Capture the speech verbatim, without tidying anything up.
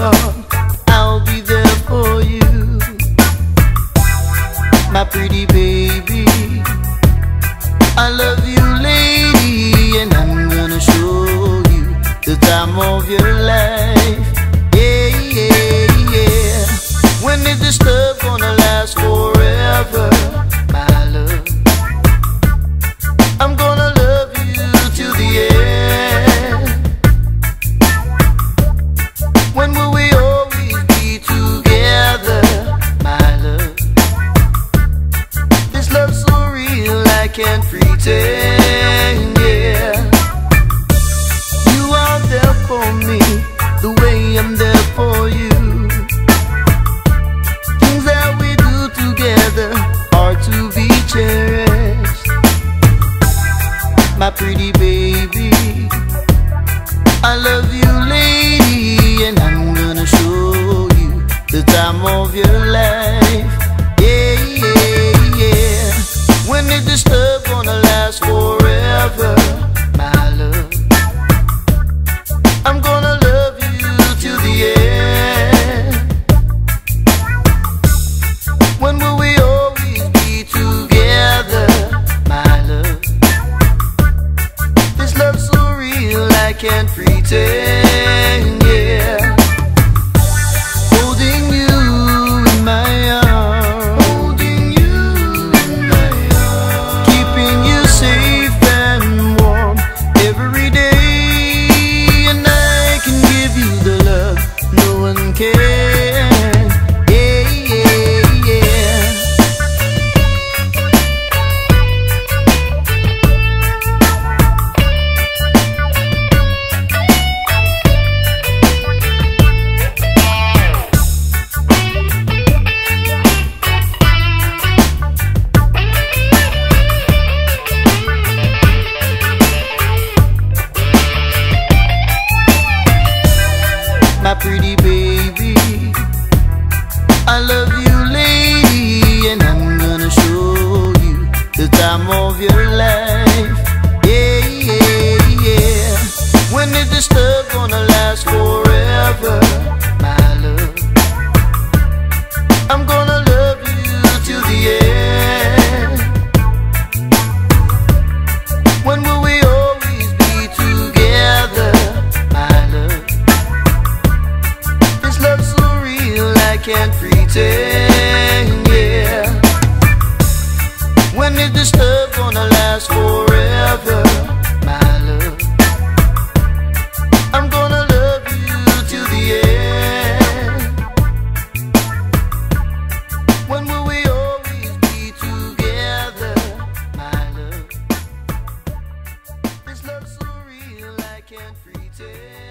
song, I'll be there for you, my pretty baby. I love you, lady, and I'm gonna show you the time of your life. Yeah, yeah, yeah. When is this love gonna last forever, my love? I'm gonna love you till the end. When will we always be together, my love? This love's so real I can't pretend, yeah. You are there for me the way I'm there for you. Things that we do together are to be cherished, my pretty baby. I love you, lady, and I'm gonna show you the time of your life. Yeah, yeah, yeah. When is this love gonna last forever, my love? I'm gonna love you till the end. When will we always be together, my love? This love's so real I can't pretend, yeah. Holding you in my arms, holding you in my arms, keeping you safe and warm every day, and I can give you the love no one can. Yeah, yeah, yeah. My pretty baby, I love you, lady, and I'm gonna show you the time of your life. Yeah, yeah, yeah. When is this love gonna last forever, my love? I'm gonna love you till the end. When will we always be together, my love? This love's so real I can't pretend, yeah. When is this love gonna last forever, my love? I'm gonna love you till the end. When will we always be together, my love? This love's so real I can't pretend.